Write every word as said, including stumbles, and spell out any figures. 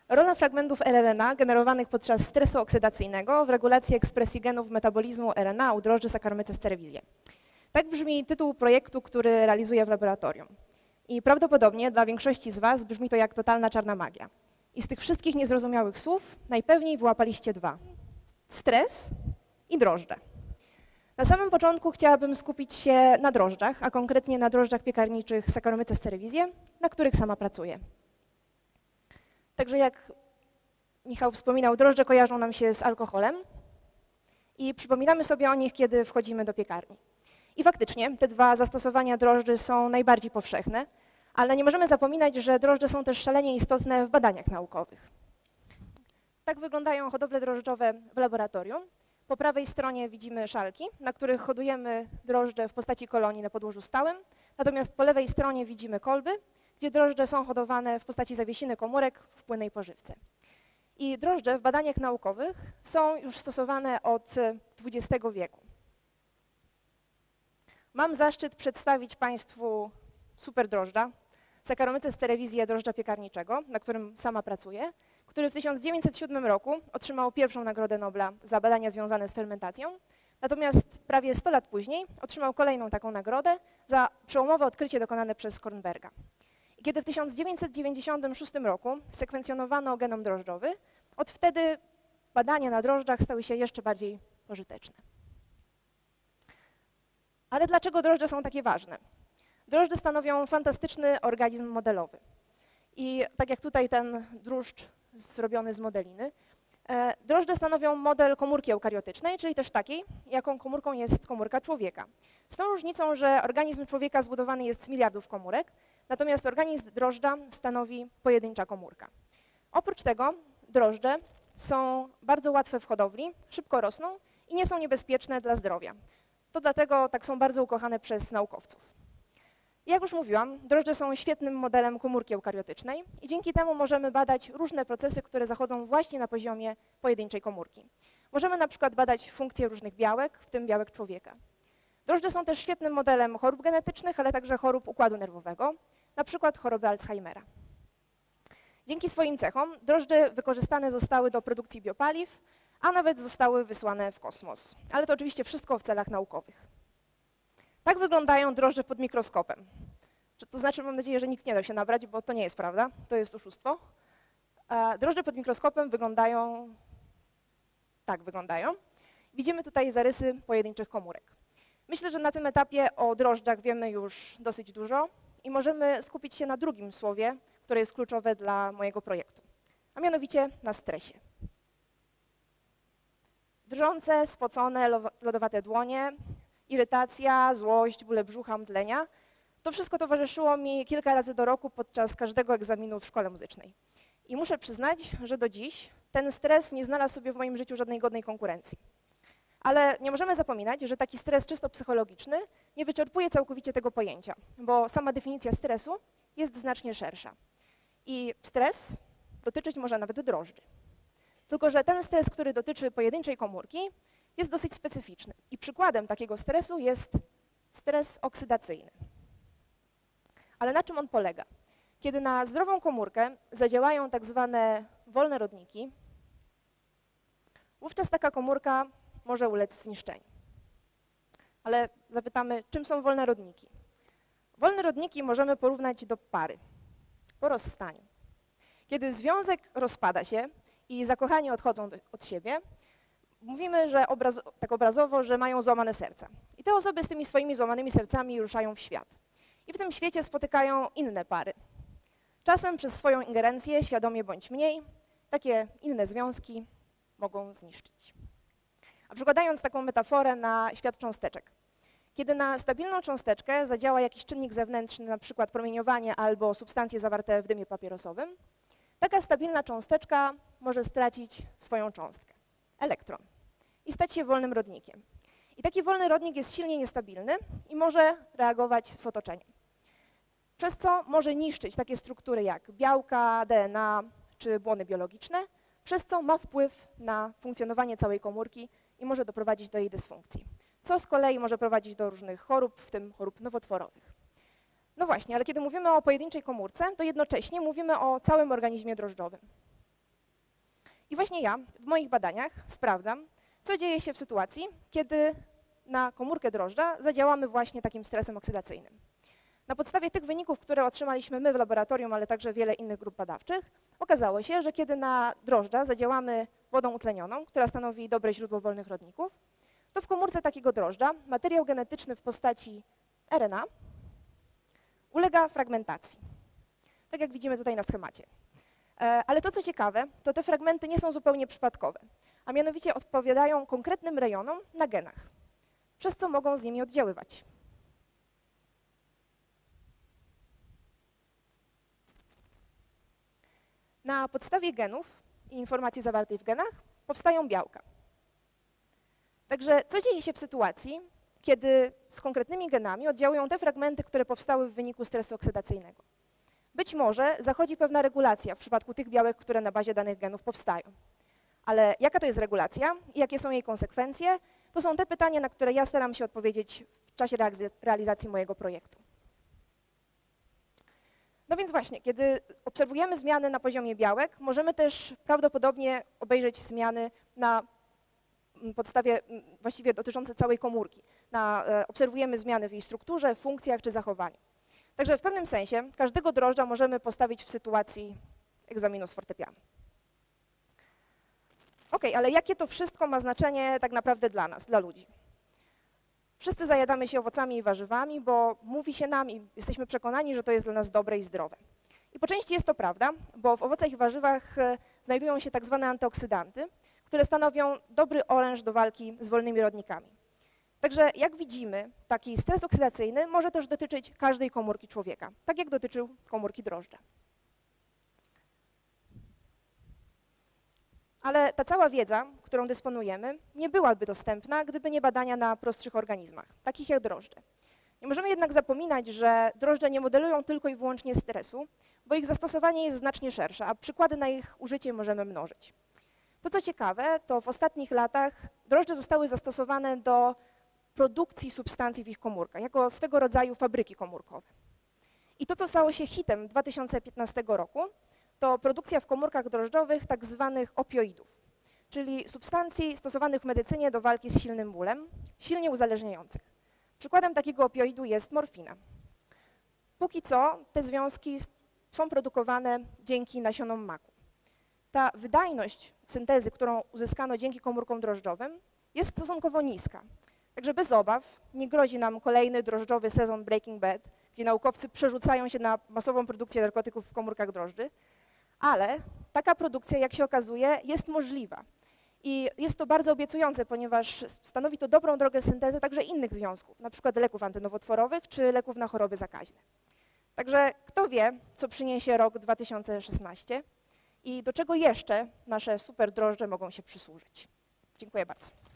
Rola fragmentów R N A generowanych podczas stresu oksydacyjnego w regulacji ekspresji genów metabolizmu R N A u drożdży Saccharomyces cerevisiae. Tak brzmi tytuł projektu, który realizuję w laboratorium. I prawdopodobnie dla większości z Was brzmi to jak totalna czarna magia. I z tych wszystkich niezrozumiałych słów najpewniej wyłapaliście dwa. Stres i drożdże. Na samym początku chciałabym skupić się na drożdżach, a konkretnie na drożdżach piekarniczych Saccharomyces cerevisiae, na których sama pracuję. Także jak Michał wspominał, drożdże kojarzą nam się z alkoholem i przypominamy sobie o nich, kiedy wchodzimy do piekarni. I faktycznie te dwa zastosowania drożdży są najbardziej powszechne, ale nie możemy zapominać, że drożdże są też szalenie istotne w badaniach naukowych. Tak wyglądają hodowle drożdżowe w laboratorium. Po prawej stronie widzimy szalki, na których hodujemy drożdże w postaci kolonii na podłożu stałym, natomiast po lewej stronie widzimy kolby, gdzie drożdże są hodowane w postaci zawiesiny komórek w płynnej pożywce. I drożdże w badaniach naukowych są już stosowane od dwudziestego wieku. Mam zaszczyt przedstawić Państwu super drożdża, Saccharomyces cerevisiae drożdża piekarniczego, na którym sama pracuję, który w tysiąc dziewięćset siódmym roku otrzymał pierwszą Nagrodę Nobla za badania związane z fermentacją, natomiast prawie sto lat później otrzymał kolejną taką nagrodę za przełomowe odkrycie dokonane przez Kornberga. I kiedy w tysiąc dziewięćset dziewięćdziesiątym szóstym roku sekwencjonowano genom drożdżowy, od wtedy badania na drożdżach stały się jeszcze bardziej pożyteczne. Ale dlaczego drożdże są takie ważne? Drożdże stanowią fantastyczny organizm modelowy. I tak jak tutaj ten drożdż zrobiony z modeliny, e, drożdże stanowią model komórki eukariotycznej, czyli też takiej, jaką komórką jest komórka człowieka. Z tą różnicą, że organizm człowieka zbudowany jest z miliardów komórek, natomiast organizm drożdża stanowi pojedyncza komórka. Oprócz tego drożdże są bardzo łatwe w hodowli, szybko rosną i nie są niebezpieczne dla zdrowia. To dlatego tak są bardzo ukochane przez naukowców. Jak już mówiłam, drożdże są świetnym modelem komórki eukariotycznej i dzięki temu możemy badać różne procesy, które zachodzą właśnie na poziomie pojedynczej komórki. Możemy na przykład badać funkcje różnych białek, w tym białek człowieka. Drożdże są też świetnym modelem chorób genetycznych, ale także chorób układu nerwowego, na przykład choroby Alzheimera. Dzięki swoim cechom drożdże wykorzystane zostały do produkcji biopaliw, a nawet zostały wysłane w kosmos. Ale to oczywiście wszystko w celach naukowych. Tak wyglądają drożdże pod mikroskopem. To znaczy, mam nadzieję, że nikt nie dał się nabrać, bo to nie jest prawda, to jest oszustwo. Drożdże pod mikroskopem wyglądają, tak wyglądają. Widzimy tutaj zarysy pojedynczych komórek. Myślę, że na tym etapie o drożdżach wiemy już dosyć dużo i możemy skupić się na drugim słowie, które jest kluczowe dla mojego projektu, a mianowicie na stresie. Drżące, spocone, lodowate dłonie, irytacja, złość, bóle brzucha, mdlenia. To wszystko towarzyszyło mi kilka razy do roku podczas każdego egzaminu w szkole muzycznej. I muszę przyznać, że do dziś ten stres nie znalazł sobie w moim życiu żadnej godnej konkurencji. Ale nie możemy zapominać, że taki stres czysto psychologiczny nie wyczerpuje całkowicie tego pojęcia, bo sama definicja stresu jest znacznie szersza. I stres dotyczyć może nawet drożdży. Tylko że ten stres, który dotyczy pojedynczej komórki, jest dosyć specyficzny. I przykładem takiego stresu jest stres oksydacyjny. Ale na czym on polega? Kiedy na zdrową komórkę zadziałają tak zwane wolne rodniki, wówczas taka komórka może ulec zniszczeniu. Ale zapytamy, czym są wolne rodniki? Wolne rodniki możemy porównać do pary po rozstaniu. Kiedy związek rozpada się i zakochani odchodzą do, od siebie, mówimy, że obraz, tak obrazowo, że mają złamane serca. I te osoby z tymi swoimi złamanymi sercami ruszają w świat. I w tym świecie spotykają inne pary. Czasem przez swoją ingerencję, świadomie bądź mniej, takie inne związki mogą zniszczyć. A przykładając taką metaforę na świat cząsteczek. Kiedy na stabilną cząsteczkę zadziała jakiś czynnik zewnętrzny, na przykład promieniowanie albo substancje zawarte w dymie papierosowym, taka stabilna cząsteczka może stracić swoją cząstkę, elektron, i stać się wolnym rodnikiem. I taki wolny rodnik jest silnie niestabilny i może reagować z otoczeniem. Przez co może niszczyć takie struktury jak białka, D N A czy błony biologiczne, przez co ma wpływ na funkcjonowanie całej komórki i może doprowadzić do jej dysfunkcji. Co z kolei może prowadzić do różnych chorób, w tym chorób nowotworowych. No właśnie, ale kiedy mówimy o pojedynczej komórce, to jednocześnie mówimy o całym organizmie drożdżowym. I właśnie ja w moich badaniach sprawdzam, co dzieje się w sytuacji, kiedy na komórkę drożdża zadziałamy właśnie takim stresem oksydacyjnym. Na podstawie tych wyników, które otrzymaliśmy my w laboratorium, ale także wiele innych grup badawczych, okazało się, że kiedy na drożdża zadziałamy wodą utlenioną, która stanowi dobre źródło wolnych rodników, to w komórce takiego drożdża materiał genetyczny w postaci R N A ulega fragmentacji, tak jak widzimy tutaj na schemacie. Ale to, co ciekawe, to te fragmenty nie są zupełnie przypadkowe, a mianowicie odpowiadają konkretnym rejonom na genach, przez co mogą z nimi oddziaływać. Na podstawie genów i informacji zawartej w genach powstają białka. Także co dzieje się w sytuacji, kiedy z konkretnymi genami oddziałują te fragmenty, które powstały w wyniku stresu oksydacyjnego? Być może zachodzi pewna regulacja w przypadku tych białek, które na bazie danych genów powstają. Ale jaka to jest regulacja i jakie są jej konsekwencje? To są te pytania, na które ja staram się odpowiedzieć w czasie realizacji mojego projektu. No więc właśnie, kiedy obserwujemy zmiany na poziomie białek, możemy też prawdopodobnie obejrzeć zmiany na podstawie właściwie dotyczące całej komórki. Na, e, obserwujemy zmiany w jej strukturze, funkcjach czy zachowaniu. Także w pewnym sensie każdego drożdża możemy postawić w sytuacji egzaminu z fortepianu. Ok, ale jakie to wszystko ma znaczenie tak naprawdę dla nas, dla ludzi? Wszyscy zajadamy się owocami i warzywami, bo mówi się nam i jesteśmy przekonani, że to jest dla nas dobre i zdrowe. I po części jest to prawda, bo w owocach i warzywach znajdują się tak zwane antyoksydanty, które stanowią dobry oręż do walki z wolnymi rodnikami. Także jak widzimy, taki stres oksydacyjny może też dotyczyć każdej komórki człowieka, tak jak dotyczył komórki drożdża. Ale ta cała wiedza, którą dysponujemy, nie byłaby dostępna, gdyby nie badania na prostszych organizmach, takich jak drożdże. Nie możemy jednak zapominać, że drożdże nie modelują tylko i wyłącznie stresu, bo ich zastosowanie jest znacznie szersze, a przykłady na ich użycie możemy mnożyć. To, co ciekawe, to w ostatnich latach drożdże zostały zastosowane do produkcji substancji w ich komórkach, jako swego rodzaju fabryki komórkowe. I to, co stało się hitem dwa tysiące piętnastego roku, to produkcja w komórkach drożdżowych tak zwanych opioidów, czyli substancji stosowanych w medycynie do walki z silnym bólem, silnie uzależniających. Przykładem takiego opioidu jest morfina. Póki co te związki są produkowane dzięki nasionom maku. Ta wydajność syntezy, którą uzyskano dzięki komórkom drożdżowym, jest stosunkowo niska. Także bez obaw nie grozi nam kolejny drożdżowy sezon Breaking Bad, gdzie naukowcy przerzucają się na masową produkcję narkotyków w komórkach drożdży, ale taka produkcja, jak się okazuje, jest możliwa. I jest to bardzo obiecujące, ponieważ stanowi to dobrą drogę syntezy także innych związków, na przykład leków antynowotworowych czy leków na choroby zakaźne. Także kto wie, co przyniesie rok dwa tysiące szesnasty i do czego jeszcze nasze super drożdże mogą się przysłużyć. Dziękuję bardzo.